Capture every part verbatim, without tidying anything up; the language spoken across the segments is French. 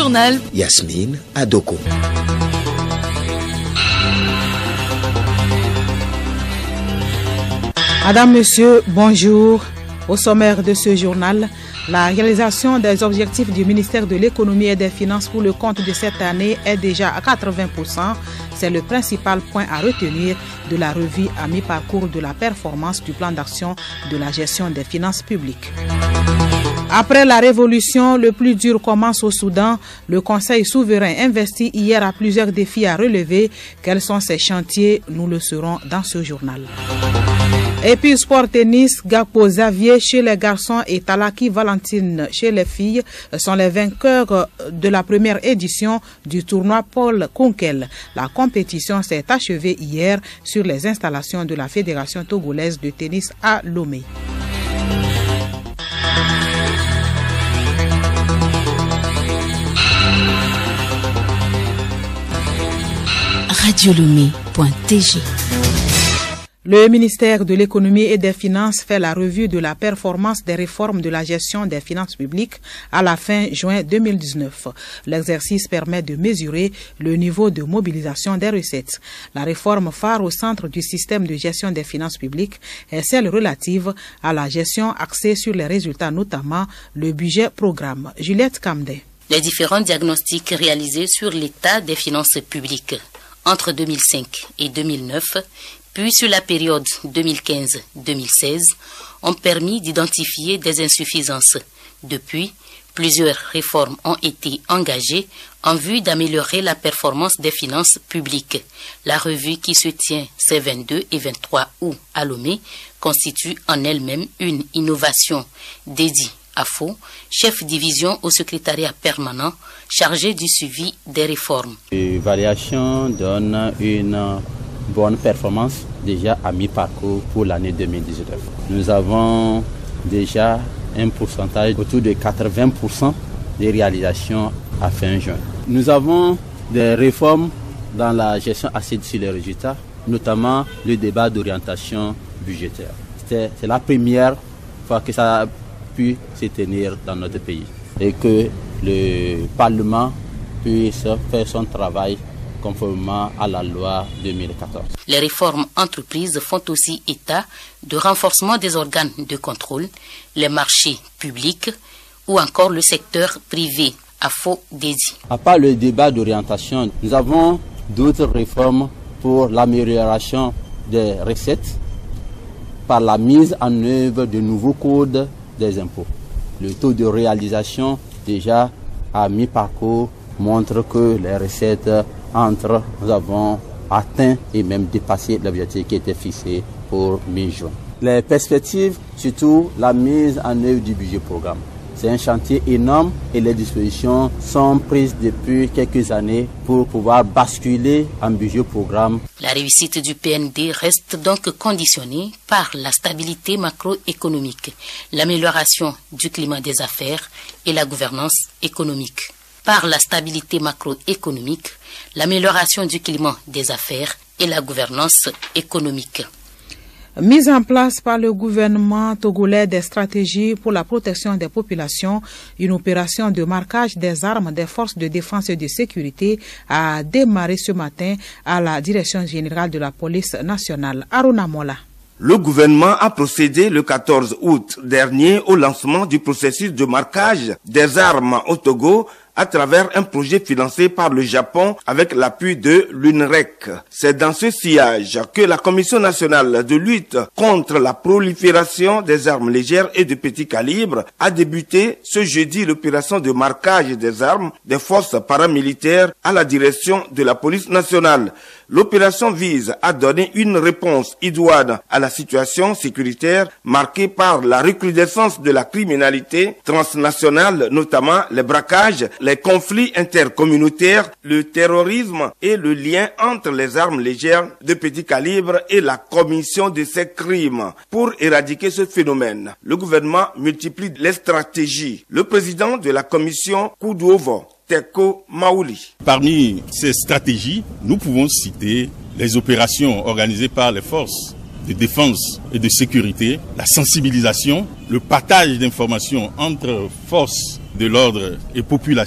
journal, Yasmine Adoko. Madame, Monsieur, bonjour. Au sommaire de ce journal, la réalisation des objectifs du ministère de l'Économie et des Finances pour le compte de cette année est déjà à quatre-vingts pour cent. C'est le principal point à retenir de la revue à mi-parcours de la performance du plan d'action de la gestion des finances publiques. Après la révolution, le plus dur commence au Soudan. Le Conseil souverain investit hier à plusieurs défis à relever. Quels sont ces chantiers? Nous le saurons dans ce journal. Et puis sport tennis, Gakpo Xavier chez les garçons et Talaki Valentine chez les filles sont les vainqueurs de la première édition du tournoi Paul Kunkel. La compétition s'est achevée hier sur les installations de la Fédération togolaise de tennis à Lomé. radio lomé point t g. Le ministère de l'Économie et des Finances fait la revue de la performance des réformes de la gestion des finances publiques à la fin juin deux mille dix-neuf. L'exercice permet de mesurer le niveau de mobilisation des recettes. La réforme phare au centre du système de gestion des finances publiques est celle relative à la gestion axée sur les résultats, notamment le budget programme. Juliette Kamdé. Les différents diagnostics réalisés sur l'état des finances publiques entre deux mille cinq et deux mille neuf, puis sur la période deux mille quinze à deux mille seize, ont permis d'identifier des insuffisances. Depuis, plusieurs réformes ont été engagées en vue d'améliorer la performance des finances publiques. La revue qui se tient ces vingt-deux et vingt-trois août à Lomé constitue en elle-même une innovation. Dédiée à Faux, chef division au secrétariat permanent chargé du suivi des réformes. L'évaluation donne une bonne performance déjà à mi-parcours pour l'année deux mille dix-neuf. Nous avons déjà un pourcentage autour de quatre-vingts pour cent des réalisations à fin juin. Nous avons des réformes dans la gestion assise sur les résultats, notamment le débat d'orientation budgétaire. C'est la première fois que ça a pu se tenir dans notre pays et que le Parlement puisse faire son travail conformément à la loi deux mille quatorze. Les réformes entreprises font aussi état de renforcement des organes de contrôle, les marchés publics ou encore le secteur privé à Faux dédié. À part le débat d'orientation, nous avons d'autres réformes pour l'amélioration des recettes par la mise en œuvre de nouveaux codes des impôts. Le taux de réalisation déjà à mi-parcours montre que les recettes entre, nous avons atteint et même dépassé l'objectif qui était fixé pour mi-juin. Les perspectives, surtout la mise en œuvre du budget programme. C'est un chantier énorme et les dispositions sont prises depuis quelques années pour pouvoir basculer en budget programme. La réussite du P N D reste donc conditionnée par la stabilité macroéconomique, l'amélioration du climat des affaires et la gouvernance économique. Par la stabilité macroéconomique, l'amélioration du climat des affaires et la gouvernance économique. Mise en place par le gouvernement togolais des stratégies pour la protection des populations, une opération de marquage des armes des forces de défense et de sécurité a démarré ce matin à la Direction générale de la police nationale. Aruna Mola. Le gouvernement a procédé le quatorze août dernier au lancement du processus de marquage des armes au Togo à travers un projet financé par le Japon avec l'appui de l'U N R E C. C'est dans ce sillage que la Commission nationale de lutte contre la prolifération des armes légères et de petit calibre a débuté ce jeudi l'opération de marquage des armes des forces paramilitaires à la direction de la police nationale. L'opération vise à donner une réponse idoine à la situation sécuritaire marquée par la recrudescence de la criminalité transnationale, notamment les braquages, les conflits intercommunautaires, le terrorisme et le lien entre les armes légères de petit calibre et la commission de ces crimes. Pour éradiquer ce phénomène, le gouvernement multiplie les stratégies. Le président de la commission Koudovo, Teko Maouli. Parmi ces stratégies, nous pouvons citer les opérations organisées par les forces de défense et de sécurité, la sensibilisation, le partage d'informations entre forces de l'ordre et population,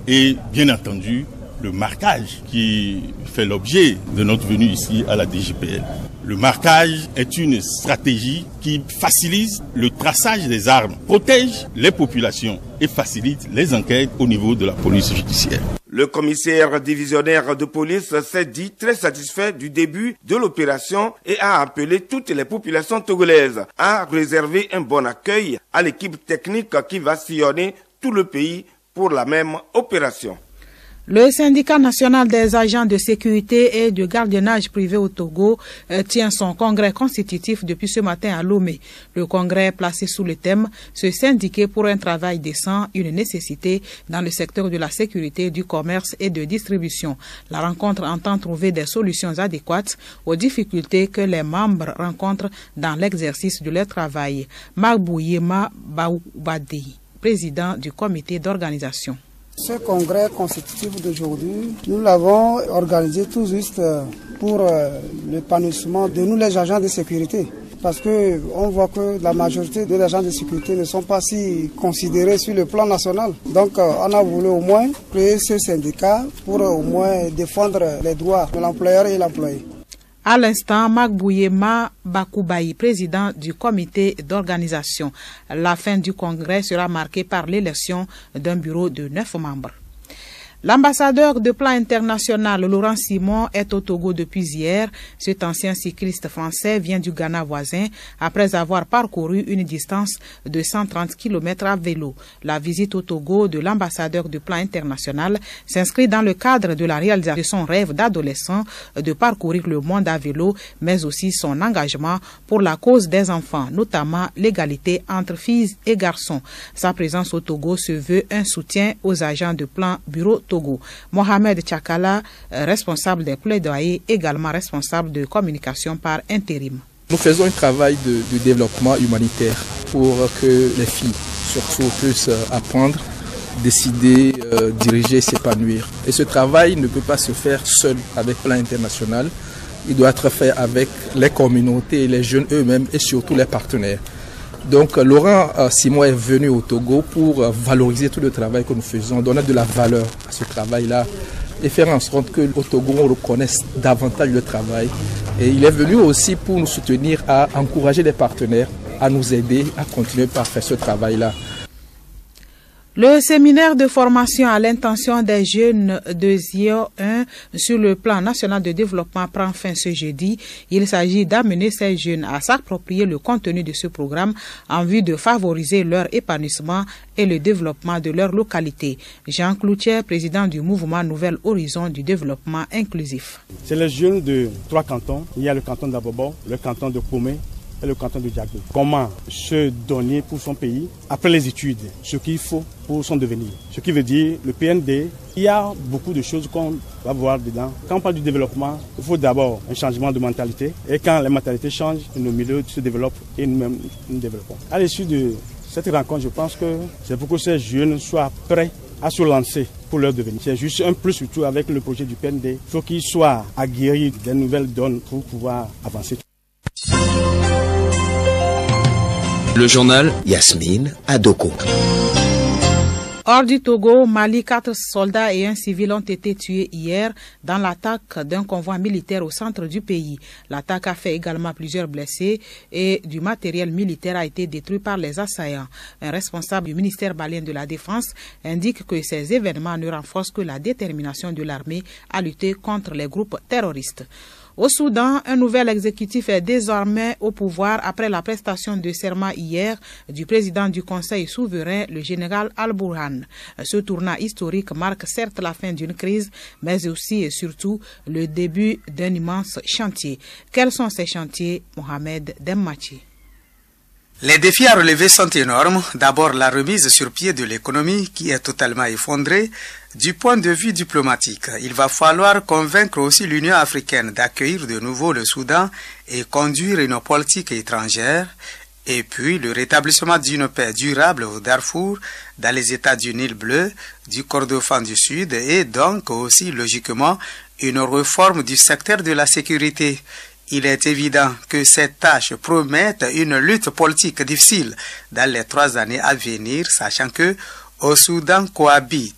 et bien entendu le marquage qui fait l'objet de notre venue ici à la D G P L. Le marquage est une stratégie qui facilite le traçage des armes, protège les populations et facilite les enquêtes au niveau de la police judiciaire. Le commissaire divisionnaire de police s'est dit très satisfait du début de l'opération et a appelé toutes les populations togolaises à réserver un bon accueil à l'équipe technique qui va sillonner tout le pays pour la même opération. Le syndicat national des agents de sécurité et de gardiennage privé au Togo euh, tient son congrès constitutif depuis ce matin à Lomé. Le congrès est placé sous le thème « Se syndiquer pour un travail décent, une nécessité dans le secteur de la sécurité, du commerce et de distribution ». La rencontre entend trouver des solutions adéquates aux difficultés que les membres rencontrent dans l'exercice de leur travail. Magbouyema Baoubadi, président du comité d'organisation. Ce congrès constitutif d'aujourd'hui, nous l'avons organisé tout juste pour l'épanouissement de nous les agents de sécurité. Parce qu'on voit que la majorité des agents de sécurité ne sont pas si considérés sur le plan national. Donc on a voulu au moins créer ce syndicat pour au moins défendre les droits de l'employeur et l'employé. À l'instant, Magbouyema Bakoubaï, président du comité d'organisation. La fin du congrès sera marquée par l'élection d'un bureau de neuf membres. L'ambassadeur de plan international Laurent Simon est au Togo depuis hier. Cet ancien cycliste français vient du Ghana voisin après avoir parcouru une distance de cent trente kilomètres à vélo. La visite au Togo de l'ambassadeur de plan international s'inscrit dans le cadre de la réalisation de son rêve d'adolescent de parcourir le monde à vélo, mais aussi son engagement pour la cause des enfants, notamment l'égalité entre filles et garçons. Sa présence au Togo se veut un soutien aux agents de plan bureau Togo. Mohamed Tchakala, responsable des plaidoyers, également responsable de communication par intérim. Nous faisons un travail de, de développement humanitaire pour que les filles, surtout, puissent apprendre, décider, euh, diriger, s'épanouir. Et ce travail ne peut pas se faire seul avec Plan International. Il doit être fait avec les communautés, les jeunes eux-mêmes et surtout les partenaires. Donc Laurent euh, Simon est venu au Togo pour euh, valoriser tout le travail que nous faisons, donner de la valeur à ce travail-là et faire en sorte que au Togo on reconnaisse davantage le travail. Et il est venu aussi pour nous soutenir, à encourager les partenaires à nous aider à continuer par faire ce travail-là. Le séminaire de formation à l'intention des jeunes de Z I O un sur le plan national de développement prend fin ce jeudi. Il s'agit d'amener ces jeunes à s'approprier le contenu de ce programme en vue de favoriser leur épanouissement et le développement de leur localité. Jean Cloutier, président du mouvement Nouvel Horizon du développement inclusif. C'est les jeunes de trois cantons. Il y a le canton d'Abobo, le canton de Koumé et le canton de Diago. Comment se donner pour son pays après les études, ce qu'il faut pour son devenir. Ce qui veut dire, le P N D, il y a beaucoup de choses qu'on va voir dedans. Quand on parle du développement, il faut d'abord un changement de mentalité. Et quand les mentalités changent, nos milieux se développent et nous-mêmes nous développons. À l'issue de cette rencontre, je pense que c'est pour que ces jeunes soient prêts à se lancer pour leur devenir. C'est juste un plus surtout avec le projet du P N D. Il faut qu'ils soient aguerris des nouvelles donnes pour pouvoir avancer. Le journal Yasmine Adoko. Hors du Togo, Mali, quatre soldats et un civil ont été tués hier dans l'attaque d'un convoi militaire au centre du pays. L'attaque a fait également plusieurs blessés et du matériel militaire a été détruit par les assaillants. Un responsable du ministère malien de la Défense indique que ces événements ne renforcent que la détermination de l'armée à lutter contre les groupes terroristes. Au Soudan, un nouvel exécutif est désormais au pouvoir après la prestation de serment hier du président du Conseil souverain, le général Al-Burhan. Ce tournant historique marque certes la fin d'une crise, mais aussi et surtout le début d'un immense chantier. Quels sont ces chantiers, Mohamed Demmachi? Les défis à relever sont énormes. D'abord, la remise sur pied de l'économie qui est totalement effondrée. Du point de vue diplomatique, il va falloir convaincre aussi l'Union africaine d'accueillir de nouveau le Soudan et conduire une politique étrangère. Et puis, le rétablissement d'une paix durable au Darfour, dans les États du Nil bleu, du Kordofan du Sud et donc aussi, logiquement, une réforme du secteur de la sécurité. Il est évident que ces tâches promettent une lutte politique difficile dans les trois années à venir, sachant que au Soudan cohabitent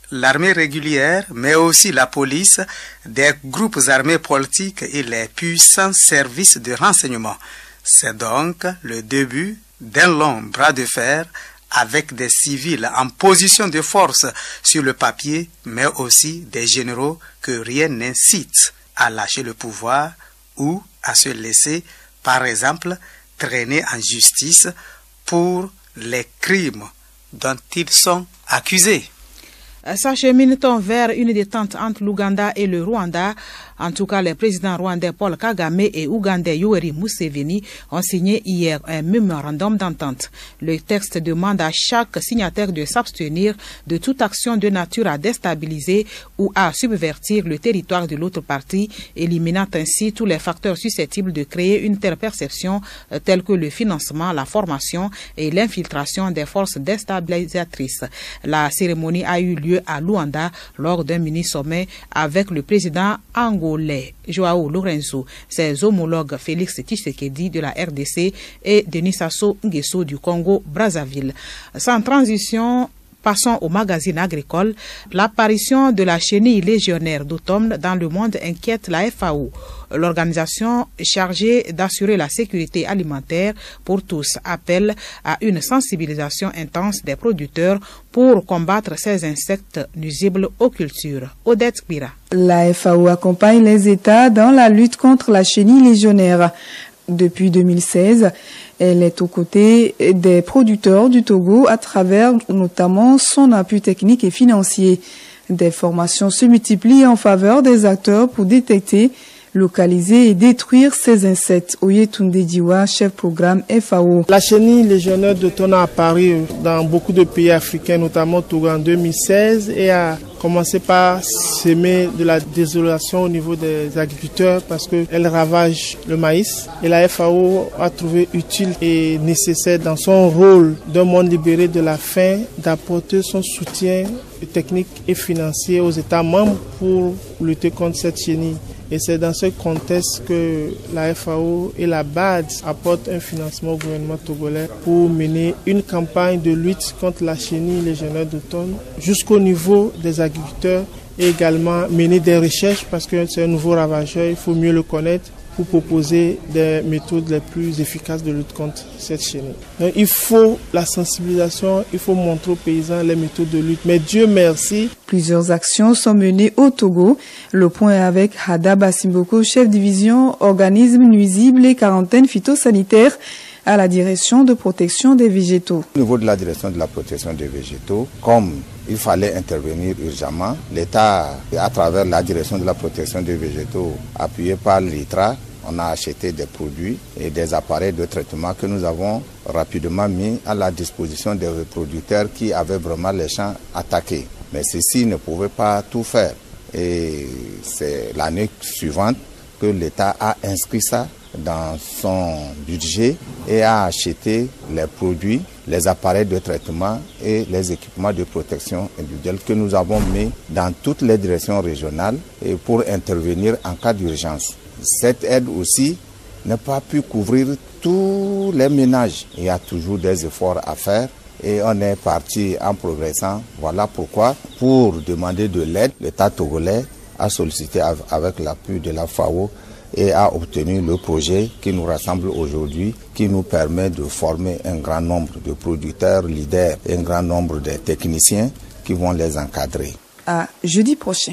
l'armée régulière, mais aussi la police, des groupes armés politiques et les puissants services de renseignement. C'est donc le début d'un long bras de fer avec des civils en position de force sur le papier, mais aussi des généraux que rien n'incite à lâcher le pouvoir ou à se laisser, par exemple, traîner en justice pour les crimes dont ils sont accusés. S'achemine-t-on vers une détente entre l'Ouganda et le Rwanda? En tout cas, les présidents rwandais Paul Kagame et ougandais Yoweri Museveni ont signé hier un mémorandum d'entente. Le texte demande à chaque signataire de s'abstenir de toute action de nature à déstabiliser ou à subvertir le territoire de l'autre partie, éliminant ainsi tous les facteurs susceptibles de créer une telle perception, euh, tels que le financement, la formation et l'infiltration des forces déstabilisatrices. La cérémonie a eu lieu à Luanda lors d'un mini-sommet avec le président angolais Joao Lourenço, ses homologues Félix Tshisekedi de la R D C et Denis Sassou Nguesso du Congo-Brazzaville. Sans transition, passons au magazine agricole. L'apparition de la chenille légionnaire d'automne dans le monde inquiète la F A O. L'organisation chargée d'assurer la sécurité alimentaire pour tous appelle à une sensibilisation intense des producteurs pour combattre ces insectes nuisibles aux cultures. Odette Bira. La F A O accompagne les États dans la lutte contre la chenille légionnaire. Depuis deux mille seize, elle est aux côtés des producteurs du Togo à travers notamment son appui technique et financier. Des formations se multiplient en faveur des acteurs pour détecter, localiser et détruire ces insectes. Oyetunde Diwa, chef programme F A O. La chenille légionnaire d'automne a apparu dans beaucoup de pays africains, notamment Togo en deux mille seize, et a commencé par semer de la désolation au niveau des agriculteurs parce qu'elle ravage le maïs. Et la F A O a trouvé utile et nécessaire dans son rôle d'un monde libéré de la faim d'apporter son soutien technique et financier aux États membres pour lutter contre cette chenille. Et c'est dans ce contexte que la F A O et la B A D apportent un financement au gouvernement togolais pour mener une campagne de lutte contre la chenille légionnaire d'automne jusqu'au niveau des agriculteurs et également mener des recherches parce que c'est un nouveau ravageur, il faut mieux le connaître pour proposer des méthodes les plus efficaces de lutte contre cette chenille. Donc il faut la sensibilisation, il faut montrer aux paysans les méthodes de lutte. Mais Dieu merci. Plusieurs actions sont menées au Togo. Le point est avec Hada Basimboko, chef division organismes nuisibles et quarantaine phytosanitaire à la direction de protection des végétaux. Au niveau de la direction de la protection des végétaux, comme il fallait intervenir urgemment, l'État, à travers la direction de la protection des végétaux, appuyé par l'I T R A, on a acheté des produits et des appareils de traitement que nous avons rapidement mis à la disposition des producteurs qui avaient vraiment les champs attaqués. Mais ceux-ci ne pouvaient pas tout faire. Et c'est l'année suivante que l'État a inscrit ça dans son budget et a acheté les produits, les appareils de traitement et les équipements de protection individuelle que nous avons mis dans toutes les directions régionales et pour intervenir en cas d'urgence. Cette aide aussi n'a pas pu couvrir tous les ménages. Il y a toujours des efforts à faire et on est parti en progressant. Voilà pourquoi, pour demander de l'aide, l'État togolais a sollicité avec l'appui de la F A O et a obtenu le projet qui nous rassemble aujourd'hui, qui nous permet de former un grand nombre de producteurs, leaders et un grand nombre de techniciens qui vont les encadrer. À jeudi prochain.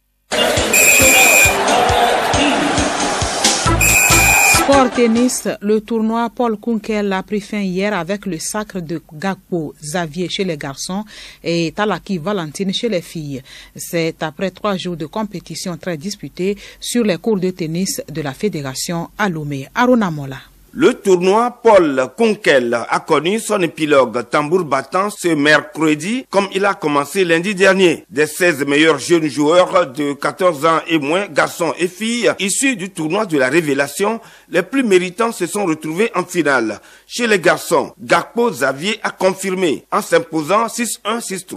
Sport tennis, le tournoi Paul Kunkel a pris fin hier avec le sacre de Gakpo Xavier chez les garçons et Talaki Valentine chez les filles. C'est après trois jours de compétition très disputée sur les cours de tennis de la fédération à Lomé. Aruna Mola. Le tournoi Paul Kunkel a connu son épilogue tambour battant ce mercredi comme il a commencé lundi dernier. Des seize meilleurs jeunes joueurs de quatorze ans et moins, garçons et filles, issus du tournoi de la révélation, les plus méritants se sont retrouvés en finale. Chez les garçons, Gakpo Xavier a confirmé en s'imposant six un six trois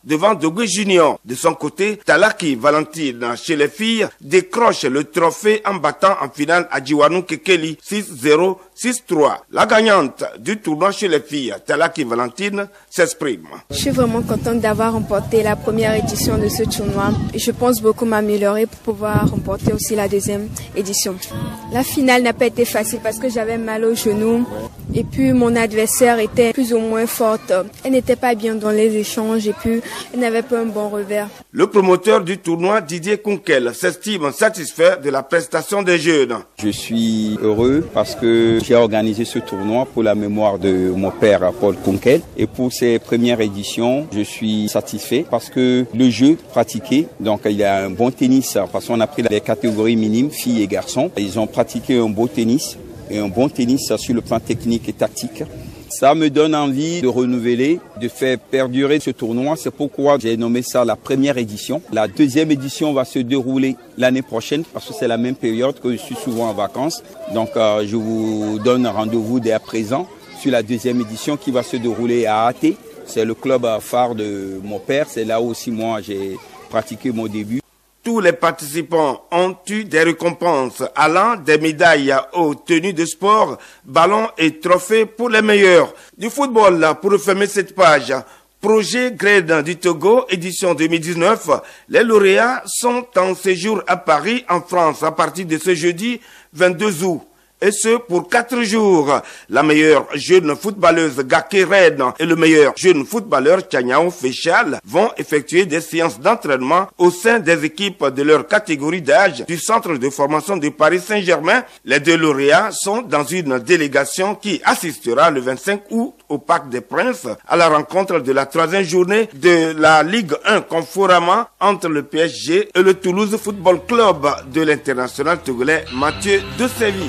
devant Dogwe Junior. De son côté, Talaki Valentine, chez les filles, décroche le trophée en battant en finale Adjiwanou Kekeli six zéro six trois. La gagnante du tournoi chez les filles, Talaki Valentine, s'exprime. Je suis vraiment contente d'avoir remporté la première édition de ce tournoi. Je pense beaucoup m'améliorer pour pouvoir remporter aussi la deuxième édition. La finale n'a pas été facile parce que j'avais mal au genou et puis mon adversaire était plus ou moins forte. Elle n'était pas bien dans les échanges et puis elle n'avait pas un bon revers. Le promoteur du tournoi, Didier Kunkel, s'estime satisfait de la prestation des jeunes. Je suis heureux parce que j'ai organisé ce tournoi pour la mémoire de mon père, Paul Kunkel. Et pour ces premières éditions, je suis satisfait parce que le jeu pratiqué, donc il y a un bon tennis, parce qu'on a pris les catégories minimes, filles et garçons. Ils ont pratiqué un beau tennis et un bon tennis sur le plan technique et tactique. Ça me donne envie de renouveler, de faire perdurer ce tournoi. C'est pourquoi j'ai nommé ça la première édition. La deuxième édition va se dérouler l'année prochaine parce que c'est la même période que je suis souvent en vacances. Donc euh, je vous donne rendez-vous dès à présent sur la deuxième édition qui va se dérouler à A T. C'est le club phare de mon père. C'est là aussi moi j'ai pratiqué mon début. Tous les participants ont eu des récompenses allant des médailles aux tenues de sport, ballons et trophées pour les meilleurs. Du football, pour refermer cette page, projet Grade du Togo, édition deux mille dix-neuf. Les lauréats sont en séjour à Paris, en France, à partir de ce jeudi vingt-deux août. Et ce, pour quatre jours. La meilleure jeune footballeuse Gake Red et le meilleur jeune footballeur Chanyao Fechal vont effectuer des séances d'entraînement au sein des équipes de leur catégorie d'âge du centre de formation de Paris Saint-Germain. Les deux lauréats sont dans une délégation qui assistera le vingt-cinq août au Parc des Princes à la rencontre de la troisième journée de la Ligue un Conforama entre le P S G et le Toulouse Football Club de l'international togolais Mathieu de Séville.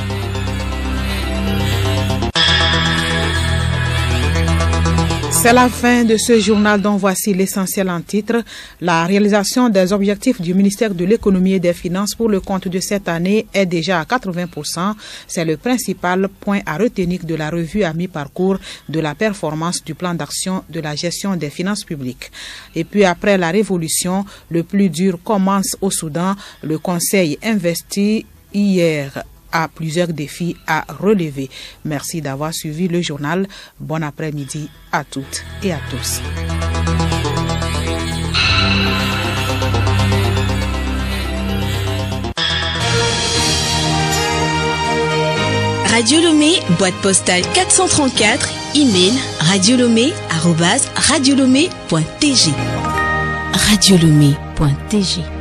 C'est la fin de ce journal dont voici l'essentiel en titre. La réalisation des objectifs du ministère de l'économie et des finances pour le compte de cette année est déjà à quatre-vingts pour cent. C'est le principal point à retenir de la revue à mi-parcours de la performance du plan d'action de la gestion des finances publiques. Et puis après la révolution, le plus dur commence au Soudan. Le Conseil investit hier à plusieurs défis à relever. Merci d'avoir suivi le journal. Bon après-midi à toutes et à tous. Radio Lomé, boîte postale quatre cent trente-quatre, email radiolomé arobase radiolomé point t g. radiolomé point t g